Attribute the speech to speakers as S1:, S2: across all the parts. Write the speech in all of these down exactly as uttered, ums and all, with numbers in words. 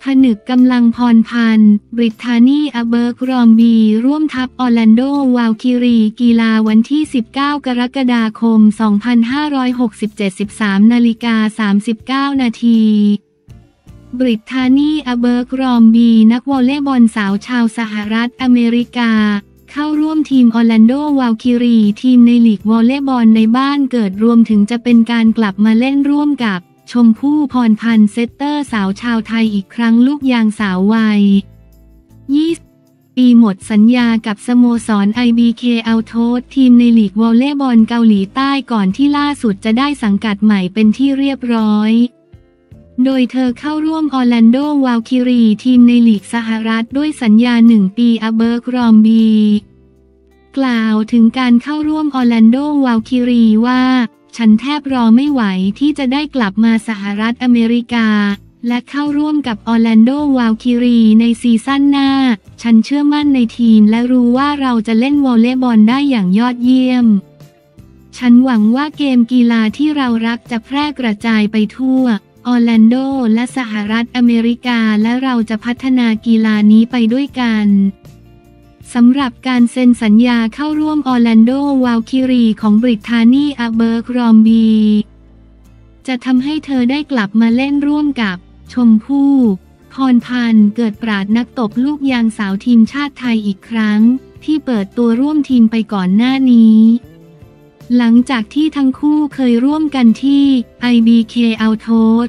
S1: ผนึกกำลังพรพันธ์บริทานีอเบิร์กรอมบีร่วมทัพออร์แลนโดวาลคิรีกีฬาวันที่สิบเก้ากรกฎาคมสองพันห้าร้อยหกสิบเจ็ด สิบสามนาฬิกาสามสิบเก้านาทีบริทานีอเบิร์กรอมบีนักวอลเลย์บอลสาวชาวสหรัฐอเมริกาเข้าร่วมทีมออร์แลนโดวาลคิรีทีมในลีกวอลเลย์บอลในบ้านเกิดรวมถึงจะเป็นการกลับมาเล่นร่วมกับชมพู่พรพันธ์เซตเตอร์สาวชาวไทยอีกครั้งลูกยางสาววัยยี่สิบปีหมดสัญญากับสโมสร ไอ บี เค Altos ทีมในลีกวอลเลย์บอลเกาหลีใต้ก่อนที่ล่าสุดจะได้สังกัดใหม่เป็นที่เรียบร้อยโดยเธอเข้าร่วมออร์แลนโดวาลคิรีทีมในลีกสหรัฐด้วยสัญญาหนึ่งปีอเบิร์กรอมบีกล่าวถึงการเข้าร่วมออร์แลนโดวาลคิรีว่าฉันแทบรอไม่ไหวที่จะได้กลับมาสหรัฐอเมริกาและเข้าร่วมกับออร์แลนโดวาลคิรีในซีซั่นหน้าฉันเชื่อมั่นในทีมและรู้ว่าเราจะเล่นวอลเลย์บอลได้อย่างยอดเยี่ยมฉันหวังว่าเกมกีฬาที่เรารักจะแพร่กระจายไปทั่วออร์แลนโดและสหรัฐอเมริกาและเราจะพัฒนากีฬานี้ไปด้วยกันสำหรับการเซ็นสัญญาเข้าร่วมออร์แลนโดวาลคิรีของบริทานีอเบิร์กรอมบีจะทำให้เธอได้กลับมาเล่นร่วมกับชมพู่พรพันธ์เกิดปราดนักตบลูกยางสาวทีมชาติไทยอีกครั้งที่เปิดตัวร่วมทีมไปก่อนหน้านี้หลังจากที่ทั้งคู่เคยร่วมกันที่ ไอ บี เค Altos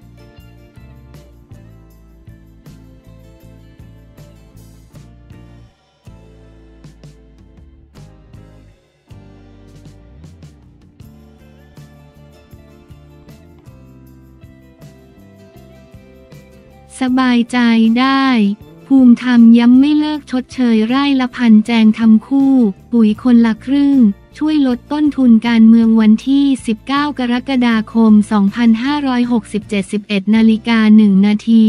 S1: สบายใจได้ภูมิธรรมย้ำไม่เลิกชดเชยไร่ละพันแจงทำคู่ปุ๋ยคนละครึ่งช่วยลดต้นทุนการเมืองวันที่สิบเก้ากรกฎาคมสองพันห้าร้อยหกสิบเจ็ด สิบเอ็ดนาฬิกาหนึ่งนาที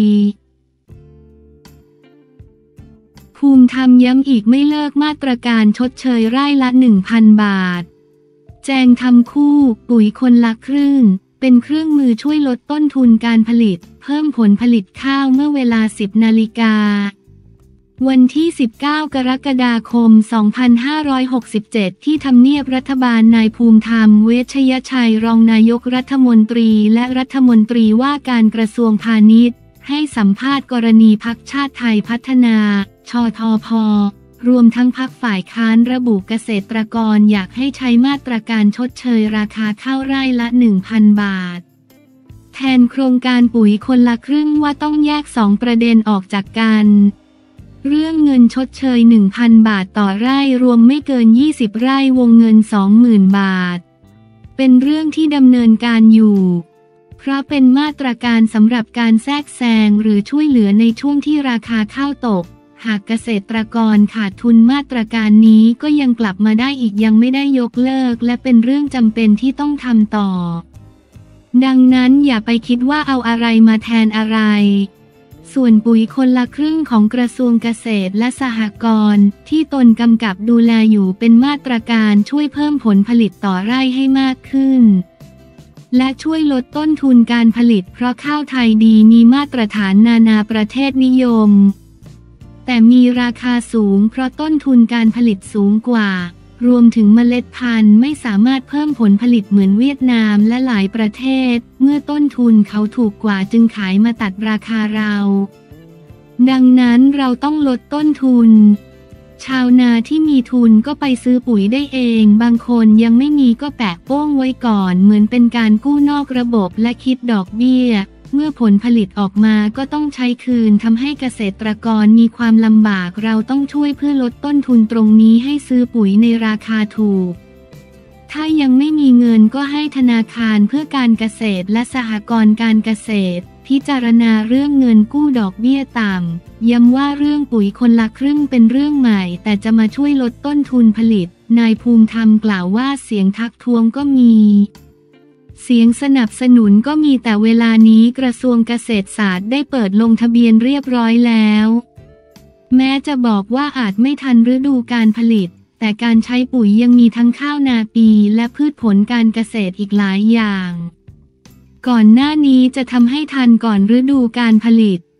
S1: ภูมิธรรมย้ำอีกไม่เลิกมาตรการชดเชยไร่ละ หนึ่งพัน บาทแจงทำคู่ปุ๋ยคนละครึ่งเป็นเครื่องมือช่วยลดต้นทุนการผลิตเพิ่มผลผลิตข้าวเมื่อเวลา สิบนาฬิกาวันที่สิบเก้ากรกฎาคมสองพันห้าร้อยหกสิบเจ็ดที่ทำเนียบรัฐบาลนายภูมิธรรมเวชยชัยรองนายกรัฐมนตรีและรัฐมนตรีว่าการกระทรวงพาณิชย์ให้สัมภาษณ์กรณีพรรคชาติไทยพัฒนาชทพรวมทั้งพรรคฝ่ายค้านระบุเกษตรกรอยากให้ใช้มาตรการชดเชยราคาข้าวไร่ละ หนึ่งพัน บาทแทนโครงการปุ๋ยคนละครึ่งว่าต้องแยกสองประเด็นออกจากกันเรื่องเงินชดเชย หนึ่งพัน บาทต่อไร่รวมไม่เกินยี่สิบไร่วงเงิน สองหมื่น บาทเป็นเรื่องที่ดำเนินการอยู่เพราะเป็นมาตรการสำหรับการแทรกแซงหรือช่วยเหลือในช่วงที่ราคาข้าวตกหากเกษตรกรขาดทุนมาตรการนี้ก็ยังกลับมาได้อีกยังไม่ได้ยกเลิกและเป็นเรื่องจำเป็นที่ต้องทำต่อดังนั้นอย่าไปคิดว่าเอาอะไรมาแทนอะไรส่วนปุ๋ยคนละครึ่งของกระทรวงเกษตรและสหกรณ์ที่ตนกำกับดูแลอยู่เป็นมาตรการช่วยเพิ่มผลผลิตต่อไร่ให้มากขึ้นและช่วยลดต้นทุนการผลิตเพราะข้าวไทยดีมีมาตรฐานนานาประเทศนิยมแต่มีราคาสูงเพราะต้นทุนการผลิตสูงกว่ารวมถึงเมล็ดพันธุ์ไม่สามารถเพิ่มผลผลิตเหมือนเวียดนามและหลายประเทศเมื่อต้นทุนเขาถูกกว่าจึงขายมาตัดราคาเราดังนั้นเราต้องลดต้นทุนชาวนาที่มีทุนก็ไปซื้อปุ๋ยได้เองบางคนยังไม่มีก็แปะโป้งไว้ก่อนเหมือนเป็นการกู้นอกระบบและคิดดอกเบี้ยเมื่อผลผลิตออกมาก็ต้องใช้คืนทำให้เกษตรกรมีความลำบากเราต้องช่วยเพื่อลดต้นทุนตรงนี้ให้ซื้อปุ๋ยในราคาถูกถ้ายังไม่มีเงินก็ให้ธนาคารเพื่อการเกษตรและสหกรณ์การเกษตรพิจารณาเรื่องเงินกู้ดอกเบี้ยต่ำย้ำว่าเรื่องปุ๋ยคนละครึ่งเป็นเรื่องใหม่แต่จะมาช่วยลดต้นทุนผลิตนายภูมิธรรมกล่าวว่าเสียงทักท้วงก็มีเสียงสนับสนุนก็มีแต่เวลานี้กระทรวงเกษตรศาสตร์ได้เปิดลงทะเบียนเรียบร้อยแล้วแม้จะบอกว่าอาจไม่ทันฤดูการผลิตแต่การใช้ปุ๋ยยังมีทั้งข้าวนาปีและพืชผลการเกษตรอีกหลายอย่างก่อนหน้านี้จะทำให้ทันก่อนฤดูการผลิต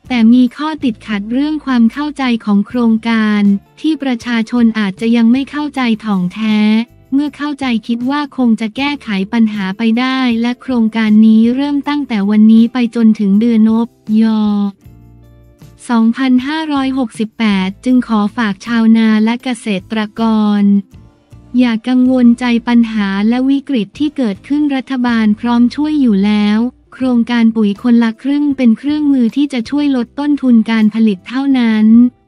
S1: แต่มีข้อติดขัดเรื่องความเข้าใจของโครงการที่ประชาชนอาจจะยังไม่เข้าใจถ่องแท้เมื่อเข้าใจคิดว่าคงจะแก้ไขปัญหาไปได้และโครงการนี้เริ่มตั้งแต่วันนี้ไปจนถึงเดือนนบยอสองพันห้าร้อยหกสิบแปด จึงขอฝากชาวนาและเกษตรกรอย่ากังวลใจปัญหาและวิกฤตที่เกิดขึ้นรัฐบาลพร้อมช่วยอยู่แล้วโครงการปุ๋ยคนละครึ่งเป็นเครื่องมือที่จะช่วยลดต้นทุนการผลิตเท่านั้น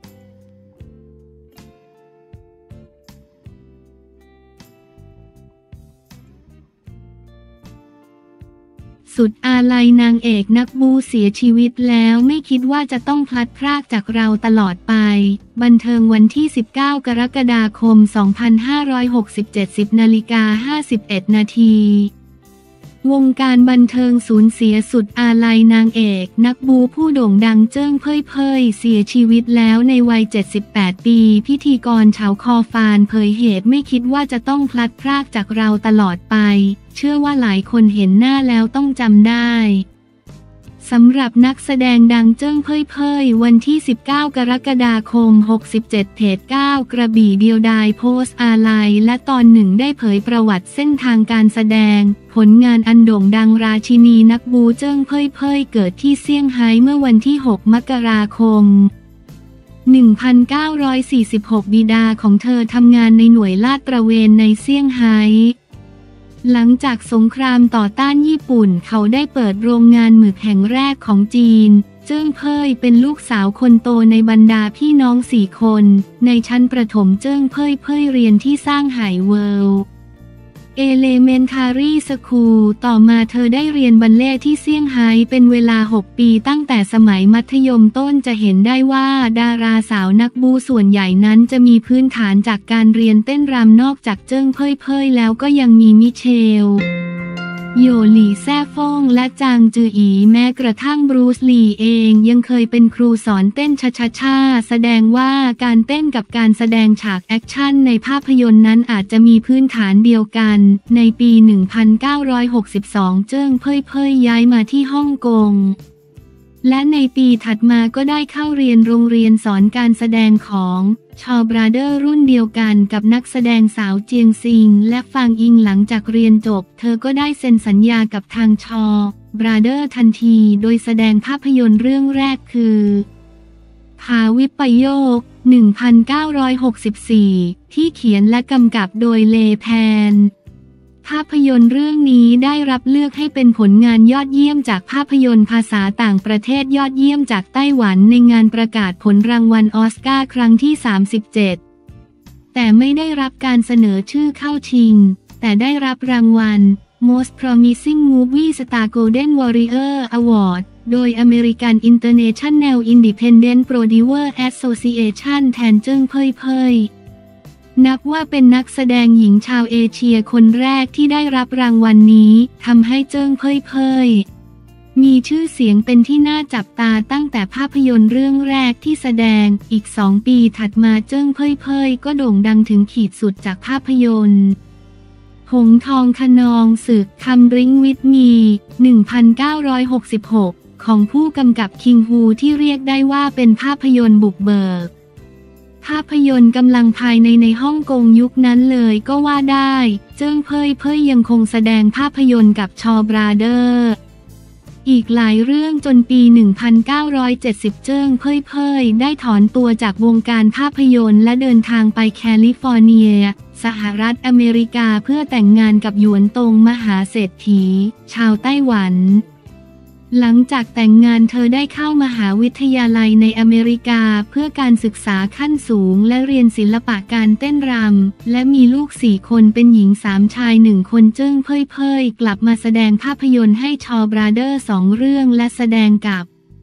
S1: สุดอาลัยนางเอกนักบูเสียชีวิตแล้วไม่คิดว่าจะต้องพลัดพรากจากเราตลอดไปบันเทิงวันที่สิบเก้ากรกฎาคมสองพันห้าร้อยหกสิบเจ็ด สิบนาฬิกาห้าสิบเอ็ดนาทีวงการบันเทิงสูญเสียสุดอาลัยนางเอกนักบูผู้โด่งดังเจิ้งเพ่ยเพ่ยเสียชีวิตแล้วในวัยเจ็ดสิบแปดปีพิธีกรเฉาคอฟานเผยเหตุไม่คิดว่าจะต้องพลัดพรากจากเราตลอดไปเชื่อว่าหลายคนเห็นหน้าแล้วต้องจำได้สำหรับนักแสดงดังเจิ้งเพ่ยเพ่ยวันที่สิบเก้ากรกฎาคมหกสิบเจ็ดเพจเก้ากระบี่เดียวดายโพสต์อาลัยและตอนหนึ่งได้เผยประวัติเส้นทางการแสดงผลงานอันโด่งดังราชินีนักบูเจิ้งเพ่ยเพ่ยเกิดที่เซี่ยงไฮ้เมื่อวันที่หกมกราคมหนึ่งพันเก้าร้อยสี่สิบหกบิดาของเธอทำงานในหน่วยลาดตระเวนในเซี่ยงไฮ้หลังจากสงครามต่อต้านญี่ปุ่นเขาได้เปิดโรงงานหมึกแห่งแรกของจีนเจิ้งเพ่ยเป็นลูกสาวคนโตในบรรดาพี่น้องสี่คนในชั้นประถมเจิ้งเพ่ยเพ่ยเรียนที่สร้างไห่เวิลด์เอเลเมนทารีสคูลต่อมาเธอได้เรียนบัลเล่ต์ที่เซี่ยงไฮ้เป็นเวลาหกปีตั้งแต่สมัยมัธยมต้นจะเห็นได้ว่าดาราสาวนักบูส่วนใหญ่นั้นจะมีพื้นฐานจากการเรียนเต้นรำนอกจากเจิ้งเพ่ยเพ่ยแล้วก็ยังมีมิเชลโยหลี่แซ่ฟ่งและจางจืออีแม้กระทั่งบรูซลีเองยังเคยเป็นครูสอนเต้นชาชาชาแสดงว่าการเต้นกับการแสดงฉากแอคชั่นในภาพยนตร์นั้นอาจจะมีพื้นฐานเดียวกันในปี หนึ่งพันเก้าร้อยหกสิบสอง เจิ้งเพ่ยเพ่ยย้ายมาที่ฮ่องกงและในปีถัดมาก็ได้เข้าเรียนโรงเรียนสอนการแสดงของชอบราเดอร์รุ่นเดียวกันกับนักแสดงสาวเจียงซิงและฟางอิงหลังจากเรียนจบเธอก็ได้เซ็นสัญญากับทางชอบราเดอร์ทันทีโดยแสดงภาพยนตร์เรื่องแรกคือภาวิปโยค หนึ่งพันเก้าร้อยหกสิบสี่ ที่เขียนและกำกับโดยเลแพนภาพยนตร์เรื่องนี้ได้รับเลือกให้เป็นผลงานยอดเยี่ยมจากภาพยนตร์ภาษาต่างประเทศยอดเยี่ยมจากไต้หวันในงานประกาศผลรางวัลออสการ์ครั้งที่ สามสิบเจ็ด แต่ไม่ได้รับการเสนอชื่อเข้าชิงแต่ได้รับรางวัล Most Promising Movie Star Golden Warrior Award โดย American International Independent Producer Association แทนเจิ้งเพ่ยเพ่ยนับว่าเป็นนักแสดงหญิงชาวเอเชียคนแรกที่ได้รับรางวัล น, นี้ทำให้เจิ้งเพ่ยเพ่ยมีชื่อเสียงเป็นที่น่าจับตาตั้งแต่ภาพยนตร์เรื่องแรกที่แสดงอีกสองปีถัดมาเจิ้งเพ่ยเพ่ยก็โด่งดังถึงขีดสุดจากภาพยนตร์หงทองคะนองศึกคัมดริงวิดมี หนึ่งพันเก้าร้อยหกสิบหก ของผู้กำกับคิงฮูที่เรียกได้ว่าเป็นภาพยนตร์บุกเบิกภาพยนตร์กำลังภายในในฮ่องกงยุคนั้นเลยก็ว่าได้เจิ้งเพ่ยเพ่ยยังคงแสดงภาพยนตร์กับชอบราเดอร์อีกหลายเรื่องจนปี หนึ่งพันเก้าร้อยเจ็ดสิบ เจิ้งเพ่ยเพ่ยได้ถอนตัวจากวงการภาพยนตร์และเดินทางไปแคลิฟอร์เนียสหรัฐอเมริกาเพื่อแต่งงานกับหยวนตงมหาเศรษฐีชาวไต้หวันหลังจากแต่งงานเธอได้เข้ามหาวิทยาลัยในอเมริกาเพื่อการศึกษาขั้นสูงและเรียนศิลปะการเต้นรำและมีลูกสี่คนเป็นหญิงสามชายหนึ่งคนเจิ้งเพ่ยเพ่ยกลับมาแสดงภาพยนตร์ให้ชอบราเดอร์สองเรื่องและแสดงกับ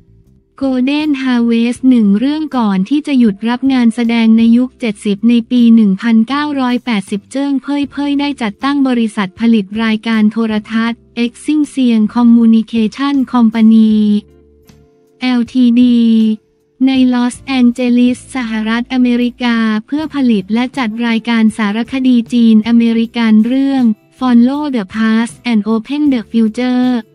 S1: Golden Harvest หนึ่งเรื่องก่อนที่จะหยุดรับงานแสดงในยุคเจ็ดสิบในปี หนึ่งพันเก้าร้อยแปดสิบ เจิ้งเพ่ยเพ่ยได้จัดตั้งบริษัทผลิตรายการโทรทัศน์ Exing Communication Company แอล ที ดี ในลอสแองเจลิสสหรัฐอเมริกาเพื่อผลิตและจัดรายการสารคดีจีนอเมริกันเรื่อง Follow the Past and Open the Future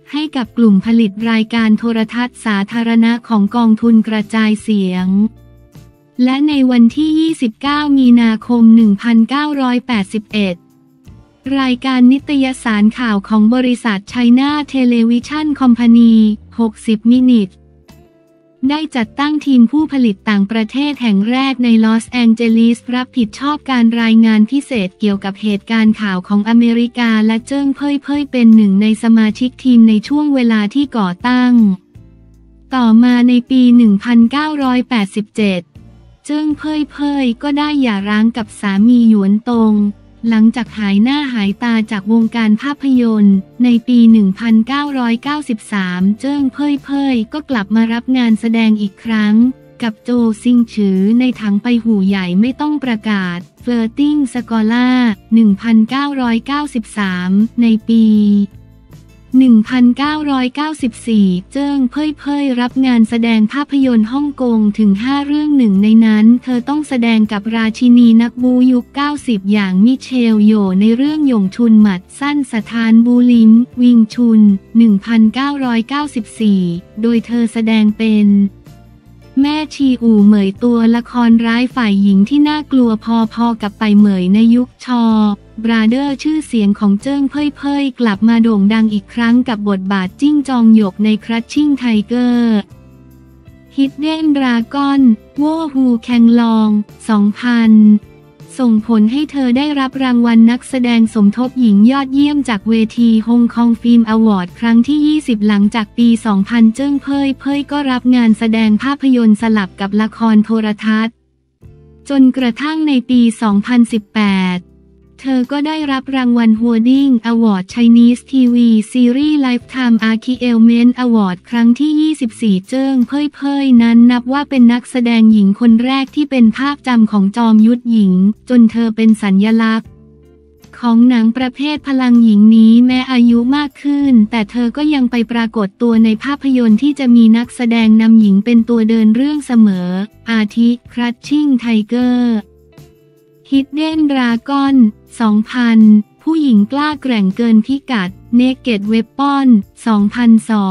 S1: ให้กับกลุ่มผลิตรายการโทรทัศน์สาธารณะของกองทุนกระจายเสียงและในวันที่ ยี่สิบเก้า มีนาคม หนึ่งพันเก้าร้อยแปดสิบเอ็ด รายการนิตยสารข่าวของบริษัท China Television Company หกสิบ มินิทได้จัดตั้งทีมผู้ผลิตต่างประเทศแห่งแรกในลอสแองเจลิสรับผิดชอบการรายงานพิเศษเกี่ยวกับเหตุการณ์ข่าวของอเมริกาและเจิ้งเพ่ยเพ่ยเป็นหนึ่งในสมาชิกทีมในช่วงเวลาที่ก่อตั้งต่อมาในปี หนึ่งพันเก้าร้อยแปดสิบเจ็ด เจิ้งเพ่ยเพ่ยก็ได้หย่าร้างกับสามีหยวนตงหลังจากหายหน้าหายตาจากวงการภาพยนตร์ในปี หนึ่งพันเก้าร้อยเก้าสิบสาม เจิ้งเพ่ยเพ่ยก็กลับมารับงานแสดงอีกครั้งกับโจซิงฉือในถังไปหูใหญ่ไม่ต้องประกาศ Flirting Scholar หนึ่งพันเก้าร้อยเก้าสิบสาม ในปี หนึ่งพันเก้าร้อยเก้าสิบสี่ เจิ้งเพ่ยเพ่ยรับงานแสดงภาพยนตร์ฮ่องกงถึงห้าเรื่องหนึ่งในนั้นเธอต้องแสดงกับราชินีนักบูยุค เก้าสิบ อย่างมิเชลโยในเรื่องหยงชุนหมัดสั้นสถานบูลิมวิงชุน หนึ่งพันเก้าร้อยเก้าสิบสี่ โดยเธอแสดงเป็นแม่ชีอู่เหมยตัวละครร้ายฝ่ายหญิงที่น่ากลัวพอๆกับไปเหมยในยุคชอบราเดอร์ชื่อเสียงของเจิ้งเพ่ยเพ่ยกลับมาโด่งดังอีกครั้งกับบทบาทจิ้งจองหยกในครัชชิ่งไทเกอร์ฮิดเด้นดราก้อนโว่ฮูแคงลอง สองพัน ส่งผลให้เธอได้รับรางวัลนักแสดงสมทบหญิงยอดเยี่ยมจากเวทีฮงคองฟิล์มอวอร์ดครั้งที่ ยี่สิบ หลังจากปี สองพัน เจิ้งเพ่ยเพ่ยก็รับงานแสดงภาพยนตร์สลับกับละครโทรทัศน์จนกระทั่งในปี สองพันสิบแปด เธอก็ได้รับรางวัลฮัวดิ้งอวอร์ด Chinese ที วี Series Lifetime Achievement Award ครั้งที่ ยี่สิบสี่ เจิ้งเพ่ยเพ่ยนั้นนับว่าเป็นนักแสดงหญิงคนแรกที่เป็นภาพจำของจอมยุทธหญิงจนเธอเป็นสัญลักษณ์ของหนังประเภทพลังหญิงนี้แม้อายุมากขึ้นแต่เธอก็ยังไปปรากฏตัวในภาพยนตร์ที่จะมีนักแสดงนำหญิงเป็นตัวเดินเรื่องเสมออาทิครัชชิ่งไทเกอร์ฮิดเด้นดราก้อน สองพัน ผู้หญิงกล้าแกร่งเกินพิกัด Naked Weapon สองพันสอง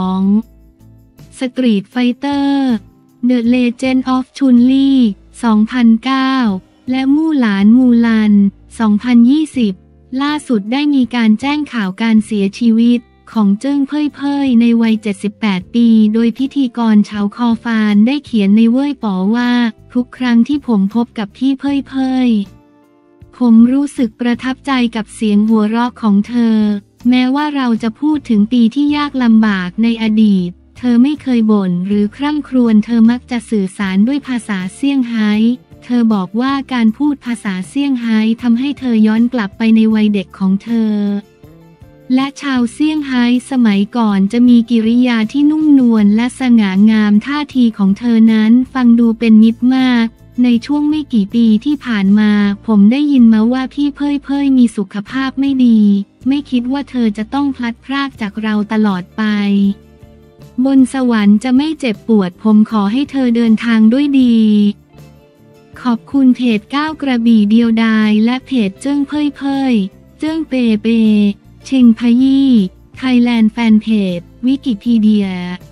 S1: Street Fighter The Legend of Chun-Li สองพันเก้า และมู่หลานมูลัน สองพันยี่สิบ ล่าสุดได้มีการแจ้งข่าวการเสียชีวิตของเจิ้งเพ่ยเพ่ยในวัย เจ็ดสิบแปด ปีโดยพิธีกรเฉาคอฟานได้เขียนในเว่ยป๋อว่าทุกครั้งที่ผมพบกับพี่เพ่ยเพ่ยผมรู้สึกประทับใจกับเสียงหัวเราะของเธอแม้ว่าเราจะพูดถึงปีที่ยากลำบากในอดีตเธอไม่เคยบ่นหรือคร่ำครวญเธอมักจะสื่อสารด้วยภาษาเซี่ยงไฮ้เธอบอกว่าการพูดภาษาเซี่ยงไฮ้ทำให้เธอย้อนกลับไปในวัยเด็กของเธอและชาวเซี่ยงไฮ้สมัยก่อนจะมีกิริยาที่นุ่มนวลและสง่างามท่าทีของเธอนั้นฟังดูเป็นมิตรมากในช่วงไม่กี่ปีที่ผ่านมาผมได้ยินมาว่าพี่เพ่ยเพ่ยมีสุขภาพไม่ดีไม่คิดว่าเธอจะต้องพลัดพรากจากเราตลอดไปบนสวรรค์จะไม่เจ็บปวดผมขอให้เธอเดินทางด้วยดีขอบคุณเพจก้าวกระบี่เดียวดายและเพจเจิ้งเพ่ยเพ่ยเจิ้งเปเปเชงพยี่ไทยแลนด์แฟนเพจวิกิพีเดีย